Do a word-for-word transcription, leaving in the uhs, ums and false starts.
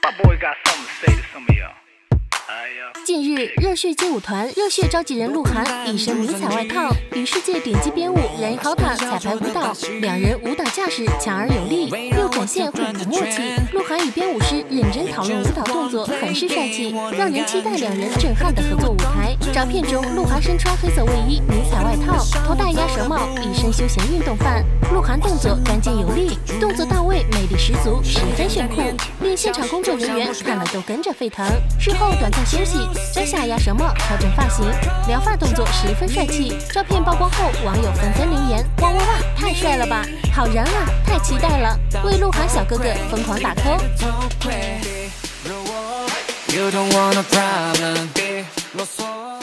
近日，热血街舞团热血召集人鹿晗一身迷彩外套，与世界顶级编舞燃好塔彩排舞蹈，两人舞蹈架势强而有力，又展现互补默契。鹿晗与编舞师认真讨论舞蹈动作，很是帅气，让人期待两人震撼的合作舞台。照片中，鹿晗身穿黑色卫衣、迷彩外套，头戴鸭舌帽，一身休闲运动范。鹿晗动作干净有力，动作到位，魅力十足，十分炫酷，令现场工作人员看了都跟着沸腾。事后短暂休息，摘下鸭舌帽，调整发型，撩发动作十分帅气。照片曝光后，网友纷纷留言：哇哇哇，太帅了吧，好燃啊，太期待了，为鹿晗小哥哥疯狂打 call。You don't want a problem,